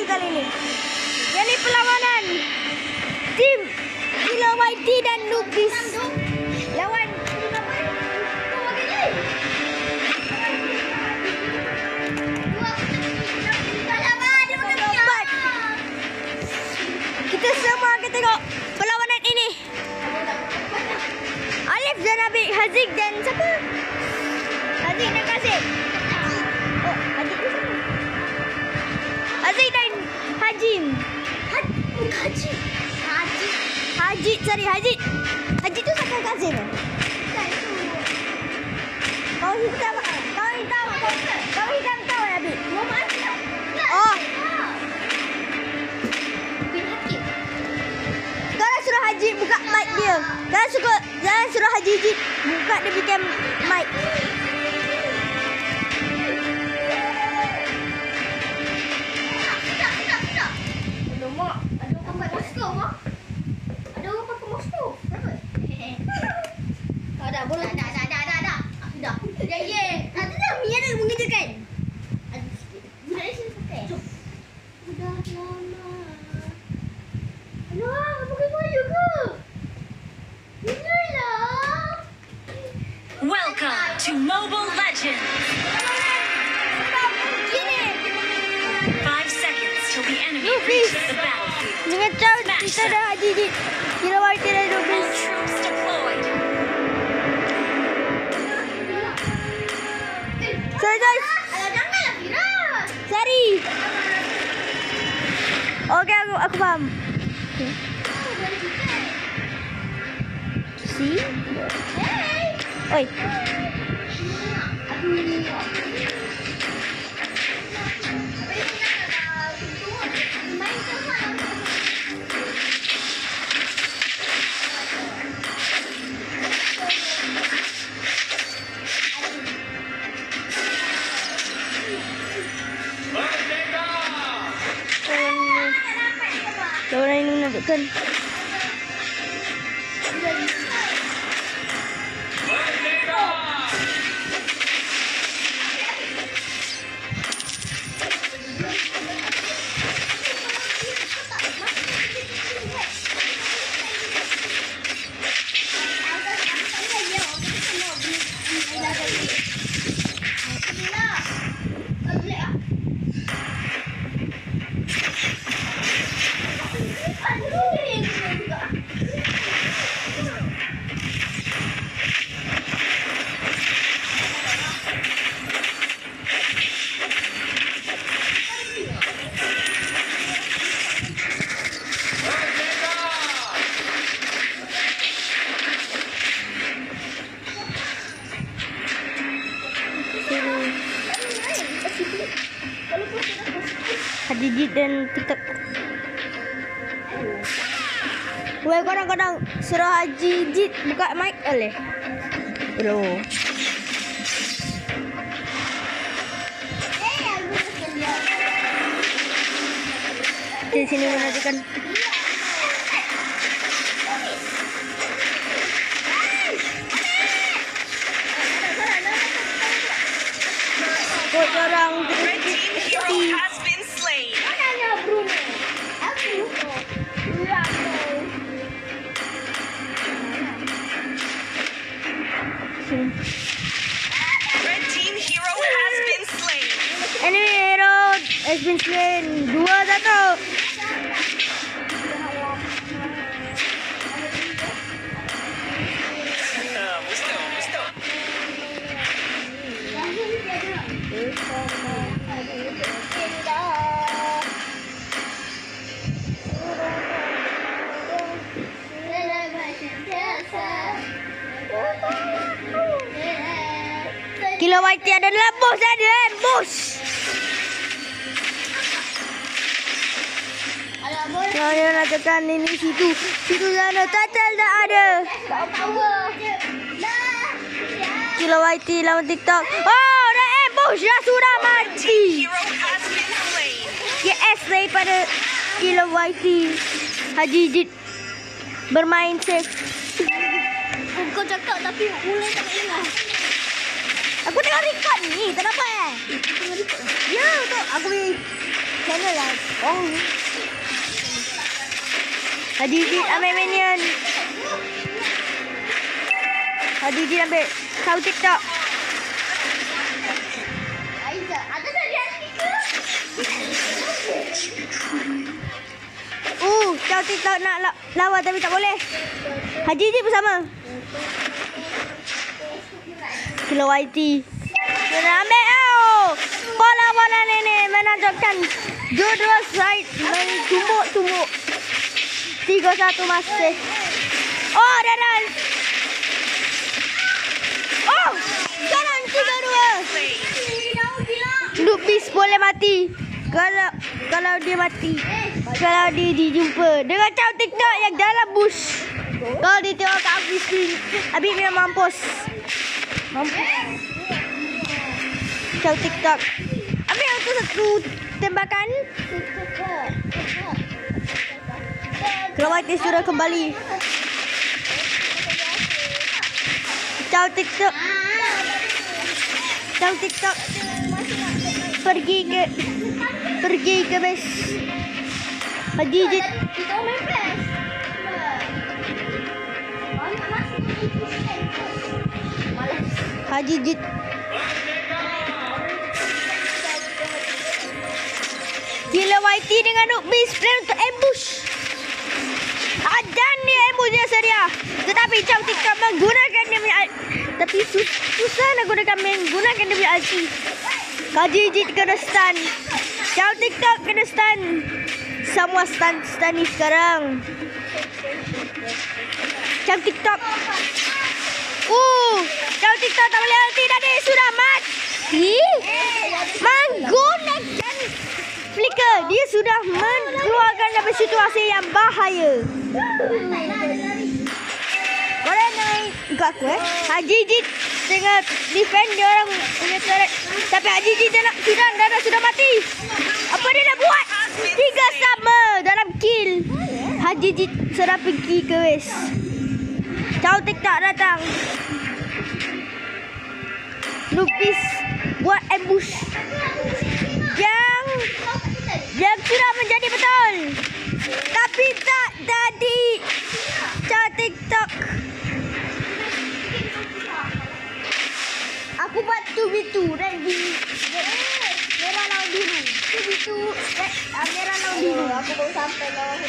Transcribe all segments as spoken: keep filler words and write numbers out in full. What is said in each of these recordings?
kali ini. Jadi perlawanan tim Kilo Y T dan Nubis lawan kita semua akan tengok perlawanan ini. Alif dan Abik, Haziq dan siapa? Haziq dan Kasim. Oh, Haziq tu siapa? Haziq dan Hajim. Haji. Haji. Haji, sorry Haji. Haji tu siapa Kasim? Bukan tu. Kau hitam, kau hitam, kau hitam kau Abik. Oh. Suruh Haji buka mic dia. Jangan suka, jangan suruh Haji Jit buka dia bikin mic. Ada mak, ada orang pakai masker mak. Ada orang pakai masker. Kenapa? Tak ada, boleh. Dah, dah, dah, dah, dah. Dah. Ya, ye. Ada dah, Mi ada mengerjakan. Ada sikit. Budak ni sini pakai. Sudah lama. Alah, pakai baju ke? Inilah. Welcome to Mobile Legends. Five seconds till the enemy reaches the battlefield. Dengan cara kita dah Haji Jit. Kilo Y T dah All Nubis. troops deployed. Sorry guys. Alah, janganlah Firas. Sorry. Okey, aku aku faham. Okay. See? Oi. Lawan ini menunjukkan Haji Jit dan TikTok. Weh, kadang-kadang suruh Haji Jit buka mic oleh. Bro. Di sini menunjukkan kok orang Red team hero has been slain. Red team hero has been slain. enemy hero has been slain. Dua satu. Musto, musto. Kilo Y T adalah bos ada kan? Bos. Yang dia nak tekan ini situ. Situ sana total tak ada. Kilo Y T lawan TikTok. Oh, dah eh bos dah sudah mati. Hero has been slain. K S daripada Kilo Y T. Haji Jit bermain safe. Kau cakap tapi mulai tak dengar. Aku tengah record ni, tak dapat eh? Tengah record. Ya, betul. Aku boleh channel lah. Oh. Haji Jit ambil minion. Haji Jit ambil kau TikTok. Aiza, ada tak dia ke? Uh, kau TikTok nak la- lawan tapi tak boleh. Haji Jit bersama. Kilo Y T. Kena ambil tau. Bola bola nenek menanjukkan dua-dua side main tumbuk-tumbuk. Tiga satu masih. Oh, dah dah. Oh, sekarang tiga dua. Lupis boleh mati. Kalau kalau dia mati. Kalau dia dijumpa dengan caw TikTok yang dalam bush. Kalau dia tengok kat habis screen, habis dia mampus. Mampus. Caw TikTok. Ambil tu satu tembakan. Kelawati sudah kembali. Caw TikTok. Caw TikTok. Pergi ke pergi ke base. Haji Jit. Kita main best. Haji Jit. Gila Y T dengan Noob Beast plan untuk ambush. Dan dia ambush dia sedia. Tetapi Caw TikTok menggunakan dia punya tapi sus- susah nak gunakan menggunakan dia punya ulti. Haji Jit kena stun. Caw TikTok kena stun. Semua stun stun ni sekarang. Caw TikTok. Uh, Caw TikTok tak boleh ulti dah dia sudah mati. Menggunakan flicker. Dia sudah mengeluarkan dari situasi yang bahaya. Boleh naik ikut aku eh. Haji Jit tengah defend dia orang punya turret. Tapi Haji Jit dah nak, sudah, dah, dah, sudah mati. Apa dia nak buat? Tiga sama dalam kill. Haji Jit sudah pergi ke west. Caw TikTok datang. Lupis buat ambush. Yang yang sudah menjadi betul. Tapi tak jadi. Caw TikTok. Aku buat two v two dan merah lawan biru. two v two merah lawan biru. Aku baru sampai lawan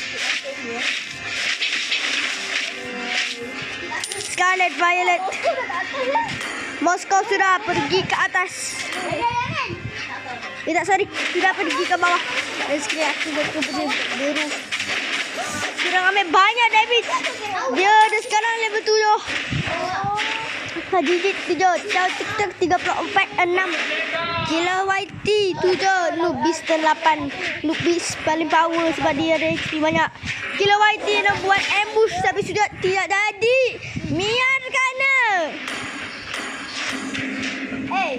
Scarlet Violet. Moskow sudah pergi ke atas. Tidak, sorry. Sudah pergi ke bawah. Dan sekali aku betul-betul biru. Sudah ambil banyak damage. Dia ada sekarang level tujuh. Haji Jit tujuh. Caw TikTok tiga puluh empat enam. Gila Y T tujuh. Noob Beast delapan. Noob Beast paling power sebab dia ada H P banyak. Gila Y T nak buat ambush tapi sudah tidak jadi. Biarkan. Eh,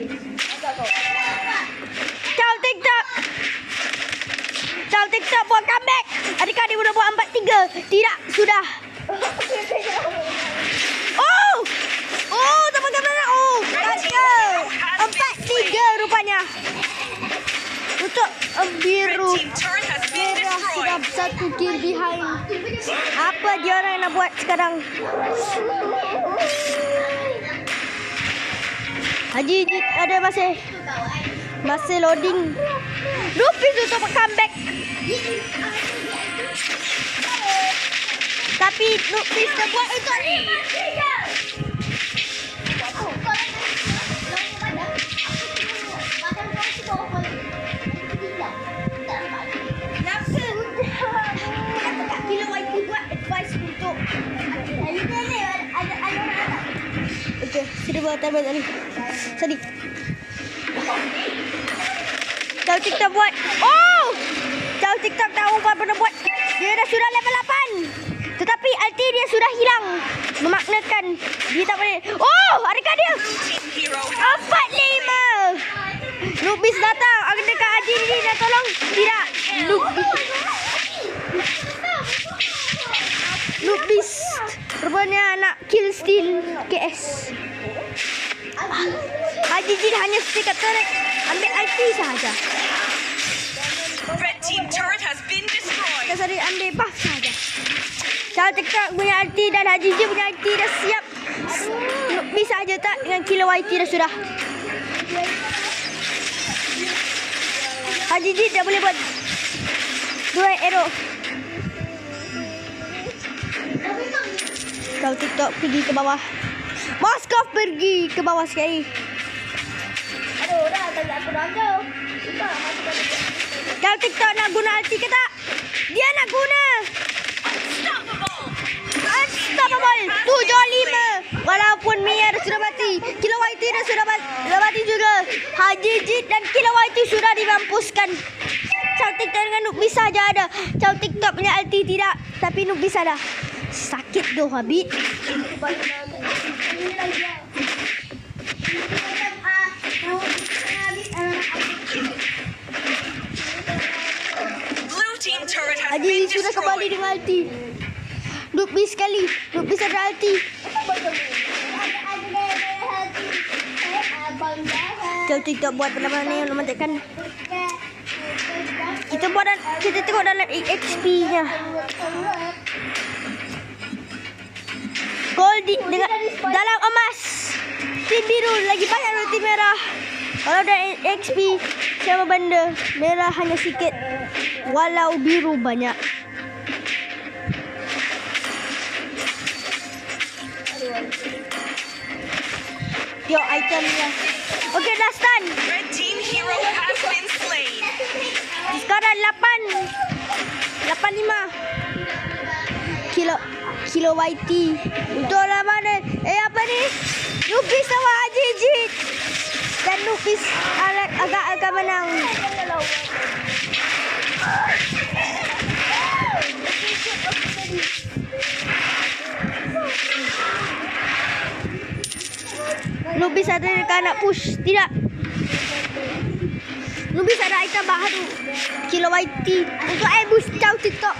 Caw TikTok. Caw TikTok buat comeback. Adakah dia sudah buat empat tiga? Tidak, sudah. Oh! Oh, teman-teman. Oh, tiga. empat tiga rupanya. Untuk uh, biru. Merah sudah satu kill behind. Apa dia orang nak buat sekarang? Haji Jit ada masih masih loading. Lupis untuk comeback. Tapi Lupis dah buat untuk ni. Kilo Y T buat advice untuk okey, sudah buat tabel tadi. Sorry. Caw TikTok buat. Oh! Caw TikTok tahu apa pernah buat. Dia dah sudah level lapan. Tetapi ulti dia sudah hilang. Memaknakan dia tak boleh. Oh! Adakah dia? empat lima. Lupis datang. Adakah Haji ni nak tolong? Tidak. Lupis. Lupis. Rupanya nak kill steal K S. Haji Jit hanya stick kat turret. Ambil I T sahaja. boleh ambil buff saja. Cara TikTok punya arti dan Haji G punya arti dah siap. Bisa aja tak dengan kilo Y T dah sudah. Haji G dah boleh buat dua arrow. Kalau TikTok pergi ke bawah. Moskov pergi ke bawah sekali. Aduh, dah tak aku dah jauh. Kalau TikTok nak guna ulti ke tak? Dia nak guna. Unstoppable. tujuh lima. Walaupun Mia dah sudah mati. Kilo Y T dah sudah mati juga. Haji Jit dan Kilo Y T sudah dimampuskan. Kalau TikTok dengan Noob bisa aja ada. Kalau TikTok punya ulti tidak. Tapi Noob bisa dah. Sakit doh Habib. Blue team turret has Haji been sudah kembali destroyed. dengan ulti. Noob bis sekali. Noob bisa ada ulti. Kalau TikTok buat benda-benda ni yang memanjakan. Kita buat dan kita tengok dalam X P-nya. Gold di, dengan dalam emas. Tim biru lagi banyak dari tim merah. Kalau dalam X P sama benda merah hanya sikit. Walau biru banyak. Tengok itemnya. Okey, dah stun. Red team hero has been slain. Sekarang lapan. lapan lima. Kilo kilo Y T. Untuk lah mana? Eh apa ni? Nubis sama Haji Jit. Dan Nubis agak agak agak menang. Nubis ada dekat nak push. Tidak. Nubis ada item baru. Kilo Y T. Untuk ambush jauh TikTok.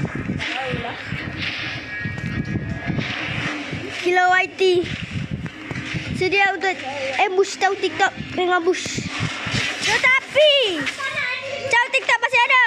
Kilo Y T. Sedia untuk ambush jauh TikTok dengan bush. Tetapi jauh TikTok masih ada.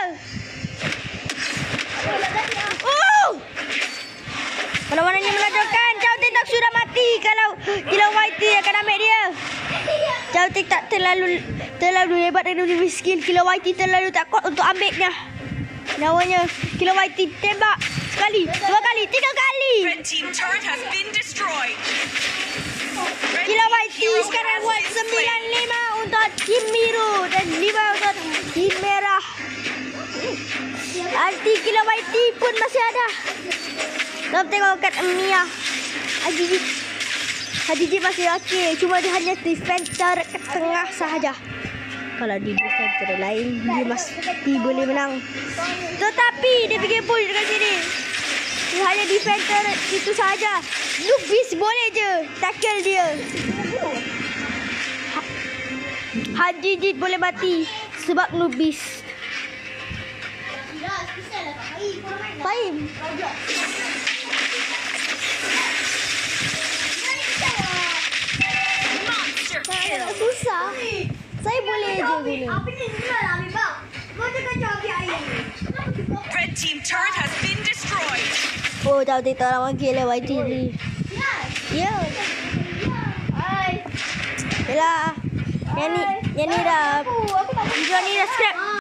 Oh! Mana-mananya meledakkan. Jauh TikTok sudah mati. Kalau Kilo Y T akan ambil dia. Jauh TikTok terlalu terlalu hebat dan lebih skill. Kilo Y T terlalu tak kuat untuk ambilnya. Namanya Kilo Y T tembak sekali, dua kali, tiga kali. Red team turret has been destroyed. Red Kilo Y team T hero sekarang has buat been sembilan slain. lima untuk tim biru dan lima untuk tim merah. Anti Kilo Y T pun masih ada. Kita tengok kat Mia. Haji Jit. Haji Jit masih okey. Cuma dia hanya defender ke tengah sahaja. Kalau di defender lain, dia mesti boleh menang. Tetapi dia pergi push dekat sini. Dia hanya defender itu sahaja. Nubis boleh je tackle dia. Ha Haji Jit boleh mati sebab Nubis. Fahim. Monster kill. Susah. Saya boleh je guna. Red team turret has been destroyed. Oh, tahu tak orang wakil lah Y T ni. Ya. Yalah. Yang ni, yang ni dah. Video ni dah scrap.